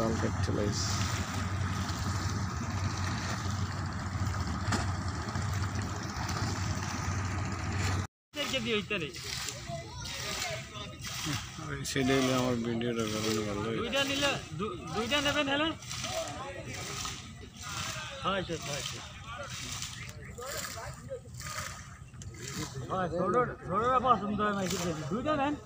ডাল কাটতে লাইস সেটাই আমার ভিডিওটা ভালো ভালো দুইটা নেবেন হলে পছন্দ হয় দুইটা নেন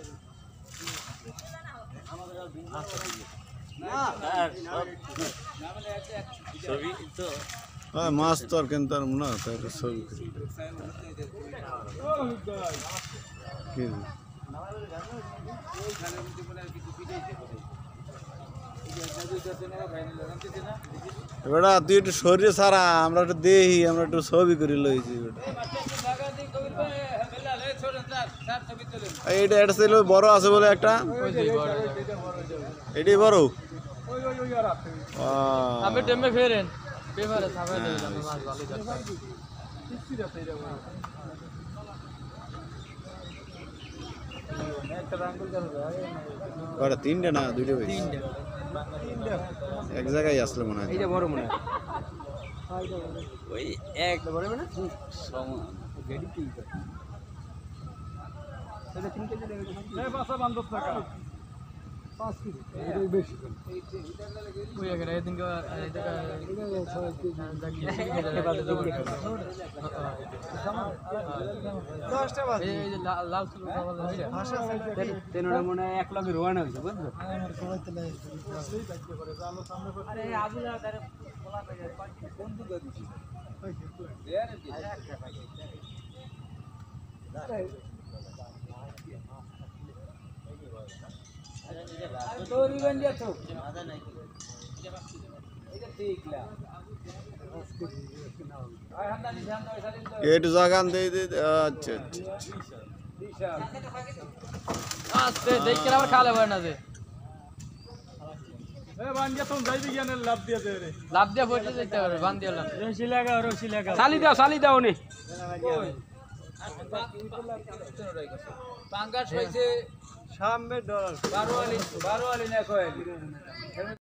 মাছ তো আর কিনতাম না তাই ছবি বেটা তুই একটু শরীরে সারা আমরা একটু দেখি আমরা একটু ছবি করে লইছি এইটা এটা ছিল বড় আছে বলে একটা এটাই বড় আমি টেমে ফেরেন পেপারে সামনে দিলাম মাছ ভালো যাচ্ছে কটা তিনটে না দুইটা বেশি এক জায়গায় আসলে মনে হয় এইটা বড় মনে হয় ওই এক বড় মানে গেডি কি এটা 3 কেজি দেবে এই বাসা 50 টাকা 5 কেজি এটা বেশি ওই এখানে এই দিন কা এই টাকা এটা বাজে জবর 10টা বাজে এই যে লাল সুলো বাজে হইছে ভাষা তেনটা মনে 1 লাখ রোয়ানা হইছে বুঝছো আমার সবাই তেলে আরে আবুলা তারে বলা কই কোন দিকে দিছি একটু জাগান দিয়ে আচ্ছা আস্তে দেখে আবার খালে হয় না যে লাভ দিয়ে বসে যেতে হবে বান দিলাম রশি লাগা সালি দাও নে পাঙ্গাস হইছে সামনে $12 না কয়